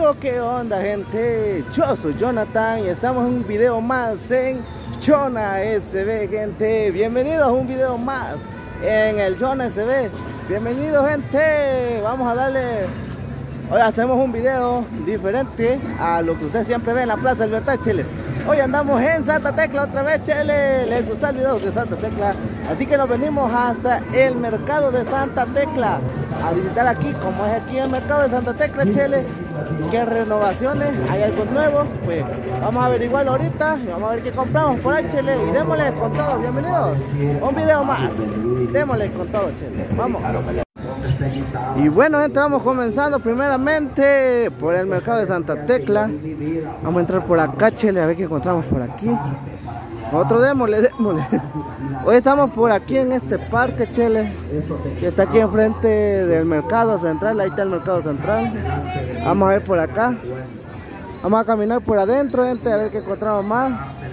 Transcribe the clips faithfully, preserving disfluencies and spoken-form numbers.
Yo, ¿qué onda, gente? Yo soy Jonathan y estamos en un video más en Jona S B, gente. Bienvenidos a un video más en el Jona S B. Bienvenidos, gente. Vamos a darle... Hoy hacemos un video diferente a lo que usted siempre ve en la Plaza del Libertad, Chile. Hoy andamos en Santa Tecla otra vez, Chile. Les gusta el video de Santa Tecla, así que nos venimos hasta el mercado de Santa Tecla a visitar aquí, como es aquí el mercado de Santa Tecla, Chile. Qué renovaciones, hay algo nuevo, pues vamos a averiguarlo ahorita y vamos a ver qué compramos por ahí, Chile. Y démosle con todo. Bienvenidos a un video más. Démosle con todo, Chile. Vamos. Y bueno, gente, vamos comenzando primeramente por el mercado de Santa Tecla. Vamos a entrar por acá, Chile, a ver qué encontramos por aquí. Otro démosle, démosle. Hoy estamos por aquí en este parque, Chile, que está aquí enfrente del mercado central. Ahí está el mercado central. Vamos a ver por acá. Vamos a caminar por adentro, gente, a ver qué encontramos más.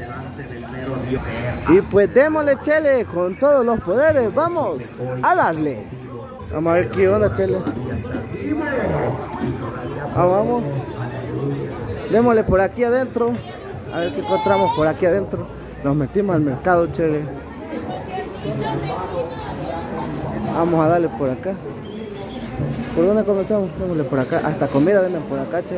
Y pues démosle, Chile, con todos los poderes. Vamos a darle. Vamos a ver qué onda, Chile. Ah, vamos. Démosle por aquí adentro. A ver qué encontramos por aquí adentro. Nos metimos al mercado, Chile. Vamos a darle por acá. ¿Por dónde comenzamos? Démosle por acá. Hasta comida venden por acá, Chile.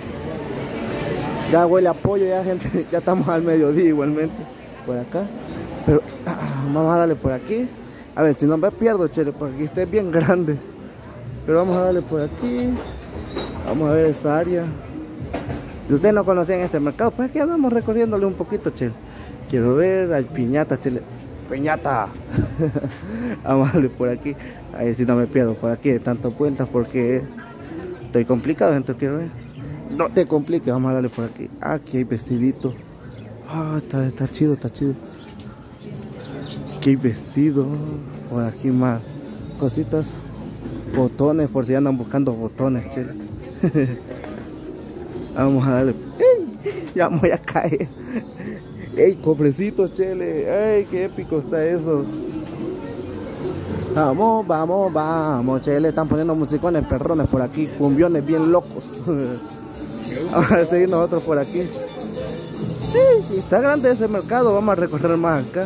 Ya huele a pollo, ya, gente. Ya estamos al mediodía igualmente. Por acá. Pero ah, vamos a darle por aquí. A ver si no me pierdo, Chile, porque aquí está bien grande. Pero vamos a darle por aquí. Vamos a ver esta área. Si ustedes no conocían este mercado, pues aquí andamos recorriéndole un poquito, Chile. Quiero ver, hay piñata, Chile. Piñata. Vamos a darle por aquí. A ver si no me pierdo por aquí de tantas vueltas, porque estoy complicado, gente. Quiero ver. No te compliques, vamos a darle por aquí. Aquí hay vestidito. Ah, está, está chido, está chido. Aquí hay vestido. Por aquí más cositas. Botones, por si andan buscando botones, Chile. Vamos a darle. ¡Ey! Ya me voy a caer. ¡Ey, cofrecito, Chile! ¡Ey, qué épico está eso! Vamos, vamos, vamos, Chile. Están poniendo musicones perrones por aquí. Cumbiones bien locos. Vamos a seguir nosotros por aquí. Sí, está grande ese mercado. Vamos a recorrer más acá.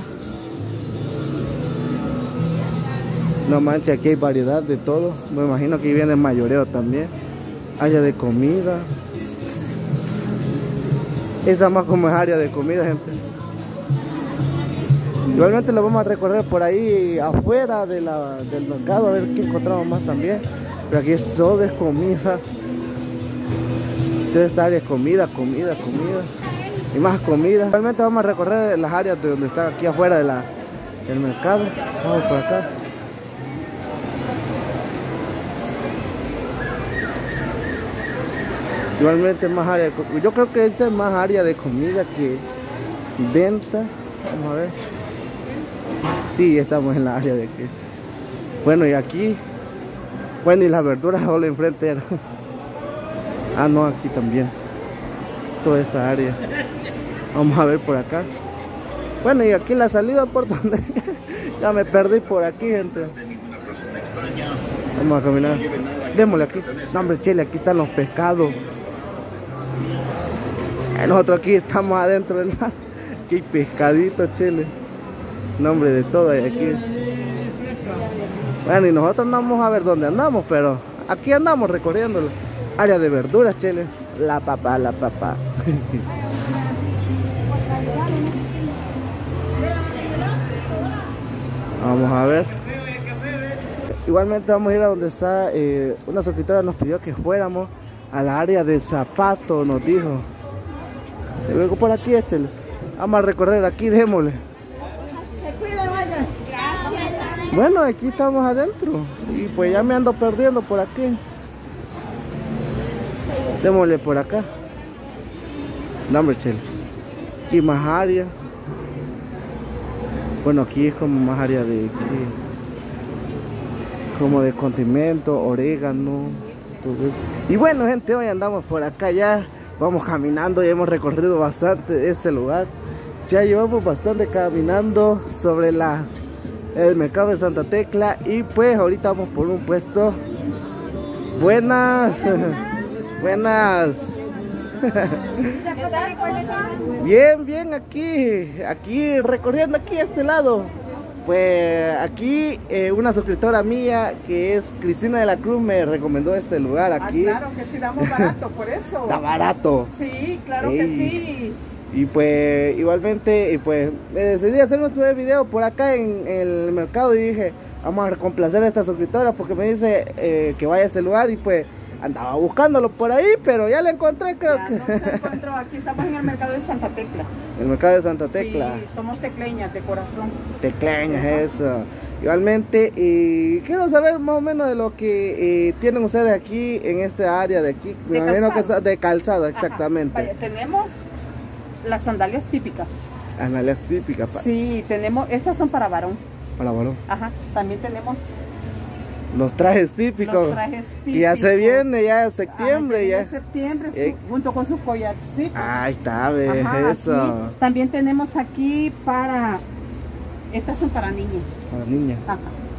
No manches, aquí hay variedad de todo. Me imagino que viene mayoreo también. Área de comida. Esa más como es área de comida, gente. Igualmente lo vamos a recorrer por ahí afuera de la, del mercado, a ver qué encontramos más también. Pero aquí es todo es comida. Toda esta área es comida, comida, comida. Y más comida. Igualmente vamos a recorrer las áreas de donde está aquí afuera de la, del mercado. Vamos por acá. Igualmente más área de, yo creo que esta es más área de comida que venta. Vamos a ver. Sí, estamos en la área de que. Bueno, y aquí. Bueno, y las verduras solo enfrente era. Ah, no, aquí también. Toda esa área. Vamos a ver por acá. Bueno, y aquí la salida por donde. Ya me perdí por aquí, gente. Vamos a caminar. Démosle aquí. No, hombre, Chile, aquí están los pescados. Nosotros aquí estamos adentro del mar. Aquí hay pescadito, Chile. Nombre de todo hay aquí. Bueno, y nosotros no vamos a ver dónde andamos, pero aquí andamos recorriendo área de verduras, Chile. La papa, la papa. Vamos a ver. Igualmente vamos a ir a donde está eh, una suscriptora nos pidió que fuéramos a la área de zapatos, nos dijo. Y luego por aquí, échale. Vamos a recorrer aquí, démosle. Se cuida, vaya. Gracias. Bueno, aquí estamos adentro. Y pues ya me ando perdiendo por aquí. Démosle por acá. No, hombre, chile. Aquí más área. Bueno, aquí es como más área de aquí, como de condimento, orégano, todo eso. Y bueno, gente, hoy andamos por acá ya. Vamos caminando y hemos recorrido bastante este lugar. Ya llevamos bastante caminando sobre la, el mercado de Santa Tecla. Y pues ahorita vamos por un puesto. Buenas. Buenas. Bien, bien, aquí, aquí, recorriendo aquí a este lado. Pues aquí eh, una suscriptora mía que es Cristina de la Cruz me recomendó este lugar aquí. Ah, claro que sí, damos barato, por eso. Está barato. Sí, claro Ey. que sí. Y pues igualmente, y pues me decidí hacer nuestro video por acá en, en el mercado y dije, vamos a complacer a esta suscriptora porque me dice eh, que vaya a este lugar y pues andaba buscándolo por ahí, pero ya lo encontré, creo Ya que. no se encontró, aquí estamos en el mercado de Santa Tecla. El mercado de Santa Tecla. Sí, somos tecleñas de corazón. Tecleñas, eso. Igualmente, y quiero saber más o menos de lo que eh, tienen ustedes aquí en esta área de aquí. De Me imagino que calzado. es de calzado, exactamente. Ajá, vaya, tenemos las sandalias típicas. Sandalias típicas para, Sí, tenemos, estas son para varón. para varón. Ajá, también tenemos Los trajes típicos. los trajes típicos. Que ya se viene, ya es septiembre, Ajá, ya. en septiembre, su- Eh. junto con sus collarcitos. Ahí está, ve, Ajá, eso. aquí también tenemos aquí para, estas son para niños. Para niña. Ajá.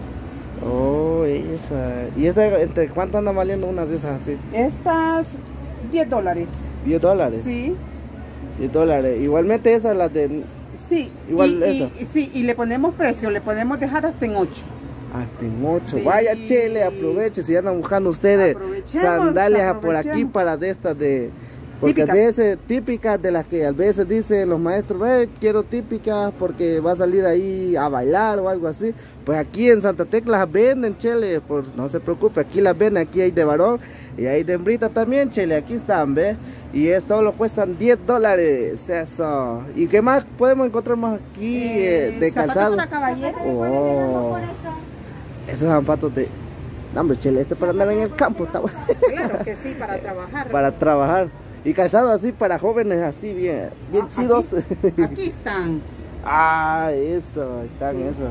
Oh, esa. ¿Y esa, entre cuánto anda valiendo una de esas así? Estas diez dólares. diez dólares. Sí, diez dólares. Igualmente esas las de. sí. Igual y, eso. y- sí, y le ponemos precio, le podemos dejar hasta en ocho. Hasta en ocho. Sí. Vaya, chele, aproveche. Si andan buscando ustedes Aprovechemos, sandalias por aquí aprovechemos. para de estas de. Porque Típicas. a veces típicas de las que a veces dicen los maestros, "Eh, quiero típicas porque va a salir ahí a bailar o algo así". Pues aquí en Santa Tecla las venden, chele, por, no se preocupe, aquí las venden, aquí hay de varón y hay de hembrita también, chele, aquí están, ¿ves? Y esto lo cuestan diez dólares, eso. ¿Y qué más podemos encontrar más aquí eh, de zapatos calzado? para caballero. Oh, esos zapatos de... No, hombre, chele, este para andar en el campo, está bueno. Claro que sí, para trabajar. Para trabajar. Y calzado así para jóvenes, así bien, bien Ah, chidos. Aquí, aquí están. Ah, eso, ahí están Sí. esos.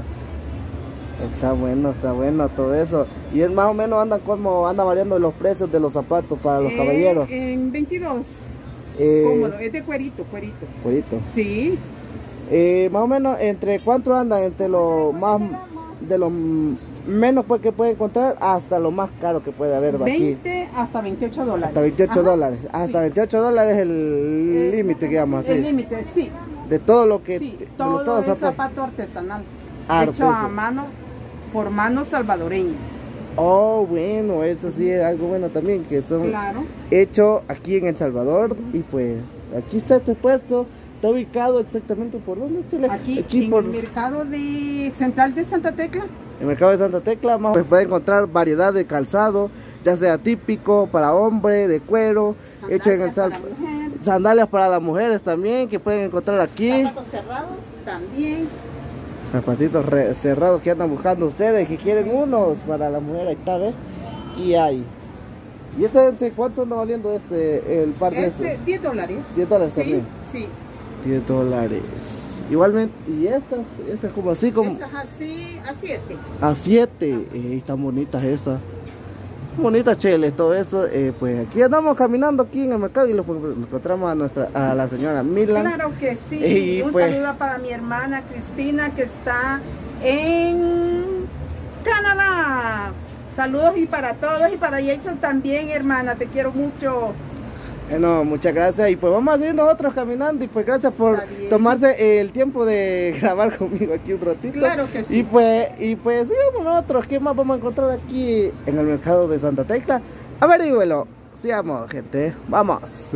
Está bueno, está bueno todo eso. Y es más o menos anda como anda variando los precios de los zapatos para los Eh, caballeros. En veintidós. Eh, Cómodo, es de cuerito, cuerito. cuerito. Sí. Eh, más o menos entre cuánto andan, entre lo más de lo menos pues que puede encontrar hasta lo más caro que puede haber aquí. veinte hasta veintiocho dólares. Hasta veintiocho Ajá, dólares. Hasta sí. veintiocho dólares el Eh, límite, digamos así. El límite, sí. De todo lo que Sí, de todo todo es zapato. zapato artesanal. Ah, hecho a pues, mano, por mano salvadoreña. Oh, bueno, eso sí es algo bueno también, que son Claro. hechos aquí en El Salvador. Y pues aquí está este puesto, está ubicado exactamente por dónde, Chile. Aquí, en por el mercado de central de Santa Tecla. el mercado de Santa Tecla, más pues puede encontrar variedad de calzado, ya sea típico para hombre, de cuero, hecho en El Sandalias para Salvador. mujer, Sandalias para las mujeres también, que pueden encontrar aquí. zapatos cerrados también. Zapatitos re- cerrados que andan buscando ustedes, que quieren unos para la mujer, ahí está, ¿ves? Aquí hay. ¿Y este entre cuánto anda valiendo este, el par de Ese, estos? diez dólares. diez dólares Sí, también. sí. diez dólares. Igualmente, y estas, estas como así, como Estas así a siete. a siete. Eh, están bonitas estas. Bonitas cheles, todo eso. Eh, pues aquí andamos caminando aquí en el mercado y lo, lo encontramos a nuestra, a la señora Milan. Claro que sí. Y Un pues- saludo para mi hermana Cristina que está en Canadá. Saludos y para todos y para Jason también, hermana. Te quiero mucho. Bueno, muchas gracias y pues vamos a seguir nosotros caminando y pues gracias por Está bien. tomarse el tiempo de grabar conmigo aquí un ratito. Claro que sí. Y pues, y pues sigamos nosotros, ¿qué más vamos a encontrar aquí en el mercado de Santa Tecla? Averígüelo, sigamos gente, vamos.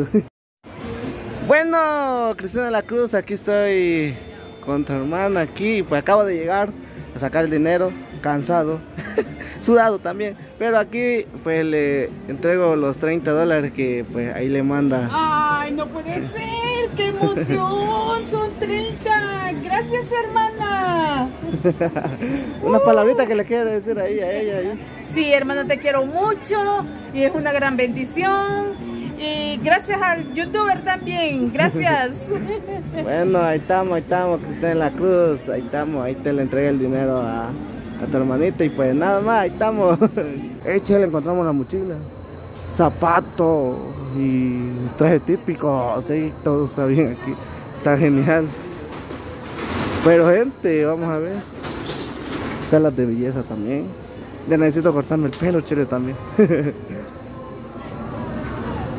Bueno, Cristina de la Cruz, aquí estoy con tu hermana aquí, pues acabo de llegar a sacar el dinero, cansado, sudado también, pero aquí pues le entrego los treinta dólares que pues ahí le manda. Ay, no puede ser. ¡Qué emoción! Son treinta. Gracias, hermana. Una palabrita que le quiere decir ahí a ella. Ahí. Sí, hermana, te quiero mucho y es una gran bendición. Y gracias al youtuber también. Gracias. Bueno, ahí estamos, ahí estamos, Cristina de la Cruz, ahí estamos, ahí te le entrega el dinero a, a tu hermanita y pues nada más, ahí estamos. Eche, le encontramos la mochila, zapatos y traje típico, sí, todo está bien aquí, está genial. Pero gente, vamos a ver, salas de belleza también. Ya necesito cortarme el pelo, chile, también.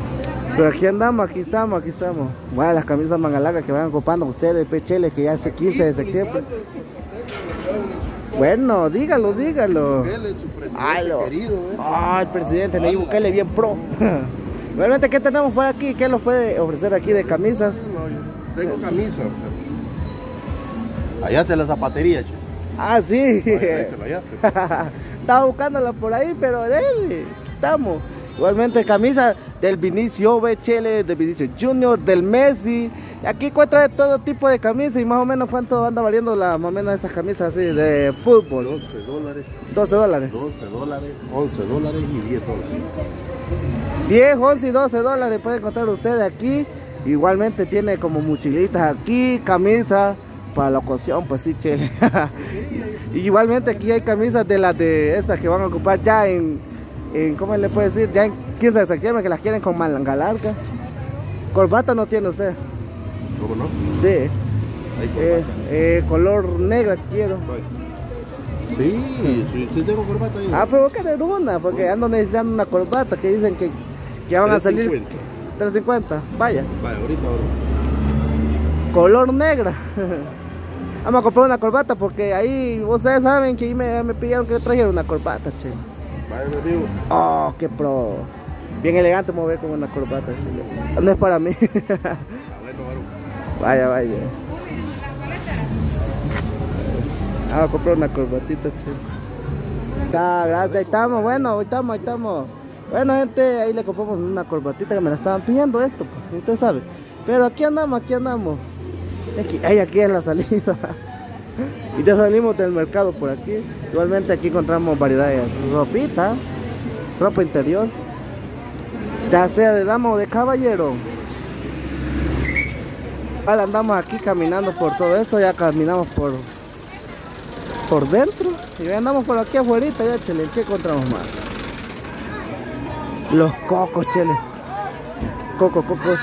Pero aquí andamos, aquí estamos, aquí estamos. Bueno, las camisas mangalargas que van ocupando ustedes, Pechele, que ya es el quince de septiembre. Bueno, dígalo, dígalo. Ay, lo... querido, ¿eh? Ay, el presidente Nayib Bukele, bien pro. Realmente, ¿qué tenemos por aquí? ¿Qué nos puede ofrecer aquí de camisas? No, yo tengo camisas. Allá está la zapatería, che. Ah, sí. Ahí, ahí te la hallaste. Estaba buscándola por ahí, pero él, estamos. Igualmente camisa del Vinicio Bechele, del Vinicio Junior, del Messi. Aquí encuentra de todo tipo de camisas y más o menos cuánto anda valiendo la más o menos esas camisas así de fútbol. doce dólares. doce dólares. doce dólares, once dólares y diez dólares. diez, once y doce dólares pueden encontrar ustedes aquí. Igualmente tiene como mochilitas aquí, camisas para la ocasión, pues sí, chele. Y igualmente aquí hay camisas de las de estas que van a ocupar ya en, en ¿cómo le puede decir? Ya en quince de septiembre, que las quieren con manga larga. Corbata no tiene usted. ¿Cómo no? Sí. Hay corbata. Eh, eh, color negro quiero. Sí, sí, sí tengo corbata ahí. Ah, pero voy a querer una, porque ando necesitando una corbata que dicen que ya van a salir tres cincuenta. Vaya. Vaya, ahorita, ahora. Color negra. Vamos a comprar una corbata porque ahí ustedes saben que ahí me, me pidieron que trajera una corbata, che. Vaya, mi amigo. Oh, qué pro. Bien elegante mover con una corbata, che. No es para mí. Vaya, vaya. Vamos a comprar una corbatita, che. Ah, gracias, ahí estamos, bueno, ahí estamos, ahí estamos. Bueno, gente, ahí le compramos una corbatita que me la estaban pidiendo esto, pues, usted sabe. Pero aquí andamos, aquí andamos. Aquí, ay, aquí es la salida. Y ya salimos del mercado por aquí. Igualmente aquí encontramos variedades de ropita, ropa interior, ya sea de dama o de caballero. Ahora andamos aquí caminando por todo esto, ya caminamos por por dentro y ya andamos por aquí afuera, ya, chele. ¿Qué encontramos más? Los cocos, chele. Coco, cocos.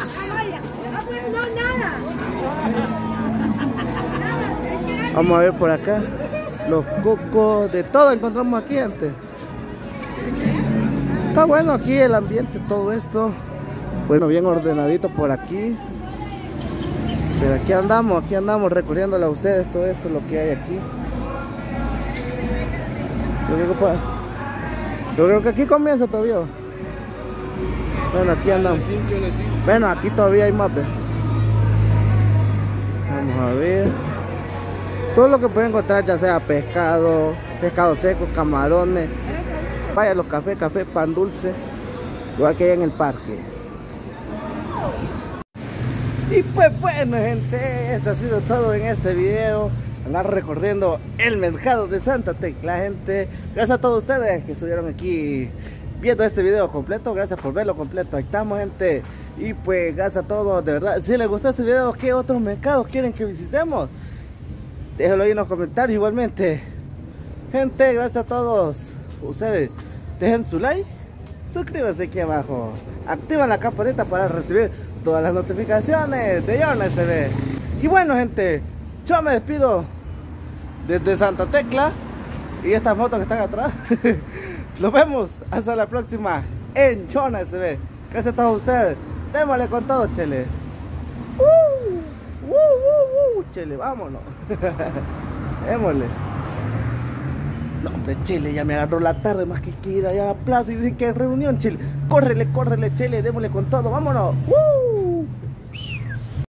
Vamos a ver por acá. Los cocos, de todo encontramos aquí antes. Está bueno aquí el ambiente, todo esto. Bueno, bien ordenadito por aquí. Pero aquí andamos, aquí andamos recorriéndole a ustedes todo esto, lo que hay aquí. Yo creo que, yo creo que aquí comienza todavía. Bueno, aquí andamos. Bueno, aquí todavía hay más. Vamos a ver. Todo lo que pueden encontrar, ya sea pescado, pescado seco, camarones. Vaya, los cafés, café, pan dulce. Igual que hay en el parque. Y pues bueno, gente, esto ha sido todo en este video. Andar recorriendo el mercado de Santa Tecla, gente. Gracias a todos ustedes que estuvieron aquí viendo este video completo. Gracias por verlo completo. Ahí estamos, gente. Y pues gracias a todos, de verdad. Si les gustó este video, ¿qué otros mercados quieren que visitemos? Déjenlo ahí en los comentarios igualmente. Gente, gracias a todos ustedes. Dejen su like, suscríbanse aquí abajo, activan la campanita para recibir todas las notificaciones de John S B. Y bueno, gente, yo me despido desde Santa Tecla y estas fotos que están atrás. Nos vemos hasta la próxima en John S B. Gracias a todos ustedes. Démosle con todo, chele. Uh, uh, uh, uh, chele, vámonos. Démosle. No, hombre, chele, ya me agarró la tarde, más que, que ir allá a la plaza y dicen que hay reunión, chele. Córrele, córrele, chele, démosle con todo, vámonos. Uh.